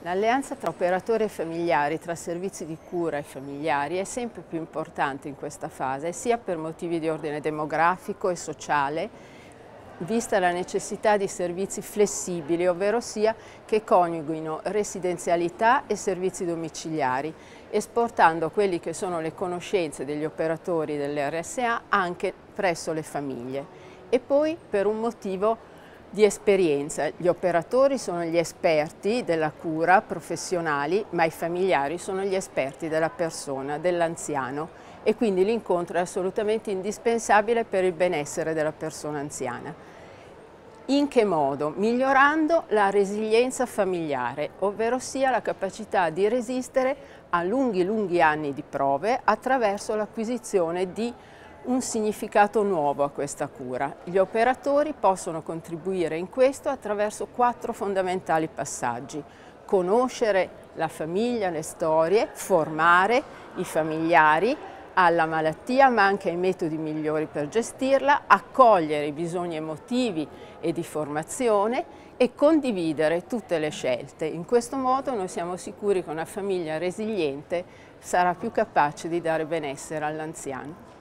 L'alleanza tra operatori e familiari, tra servizi di cura e familiari, è sempre più importante in questa fase, sia per motivi di ordine demografico e sociale, vista la necessità di servizi flessibili, ovvero sia che coniughino residenzialità e servizi domiciliari, esportando quelli che sono le conoscenze degli operatori delle RSA anche presso le famiglie. E poi per un motivo di esperienza. Gli operatori sono gli esperti della cura professionali, ma i familiari sono gli esperti della persona, dell'anziano, e quindi l'incontro è assolutamente indispensabile per il benessere della persona anziana. In che modo? Migliorando la resilienza familiare, ovvero sia la capacità di resistere a lunghi anni di prove attraverso l'acquisizione di un significato nuovo a questa cura. Gli operatori possono contribuire in questo attraverso 4 fondamentali passaggi: conoscere la famiglia, le storie, formare i familiari alla malattia ma anche ai metodi migliori per gestirla, accogliere i bisogni emotivi e di formazione e condividere tutte le scelte. In questo modo noi siamo sicuri che una famiglia resiliente sarà più capace di dare benessere all'anziano.